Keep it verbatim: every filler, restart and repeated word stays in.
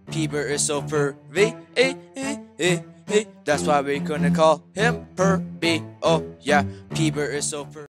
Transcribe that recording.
P-Bird is so pervy, eh, eh, eh, eh. That's why we're gonna call him Pervy. Oh yeah, P-Bird is so per